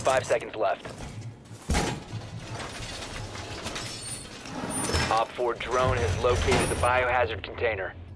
5 seconds left. Op 4 drone has located the biohazard container.